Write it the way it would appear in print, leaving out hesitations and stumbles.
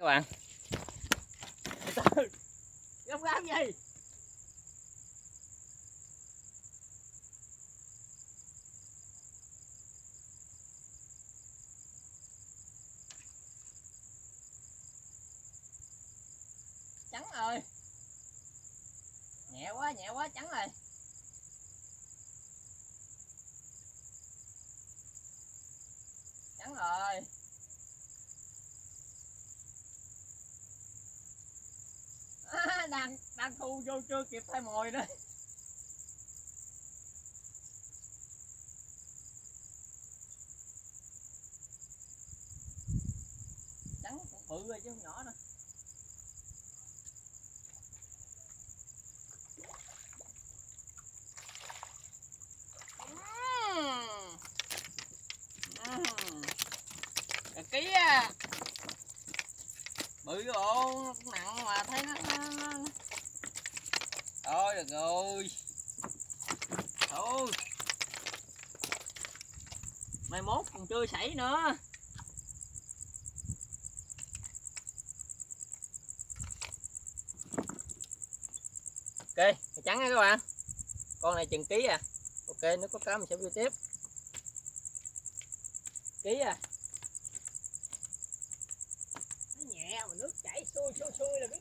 các bạn. Không làm gì. Trắng rồi. Nhẹ quá trắng rồi. Trắng rồi. Đang thu vô chưa kịp thay mồi nữa. Trắng cũng bự rồi chứ không nhỏ nữa. Ký à. Bự bộ nó cũng nặng mà thấy nó. Thôi được rồi. Thôi. Mai mốt còn chưa sảy nữa. Ok, trắng nha các bạn. Con này chừng ký à. Ok, nếu có cá mình sẽ vô tiếp. Ký à. Nó nhẹ mà nước chảy xuôi là